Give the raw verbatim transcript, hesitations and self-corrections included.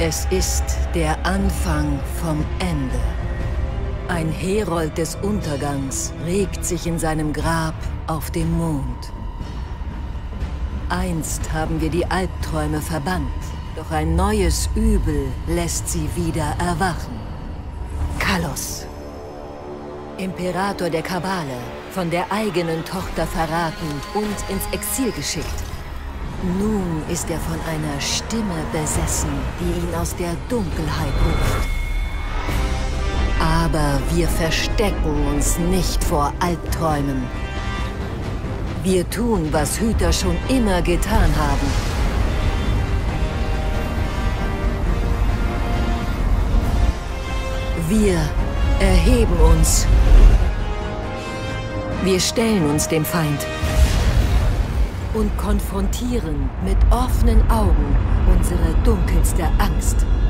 Es ist der Anfang vom Ende. Ein Herold des Untergangs regt sich in seinem Grab auf dem Mond. Einst haben wir die Albträume verbannt, doch ein neues Übel lässt sie wieder erwachen. Kalos, Imperator der Kabale, von der eigenen Tochter verraten und ins Exil geschickt. Nun ist er von einer Stimme besessen, die ihn aus der Dunkelheit ruft. Aber wir verstecken uns nicht vor Albträumen. Wir tun, was Hüter schon immer getan haben. Wir erheben uns. Wir stellen uns dem Feind und konfrontieren mit offenen Augen unsere dunkelste Angst.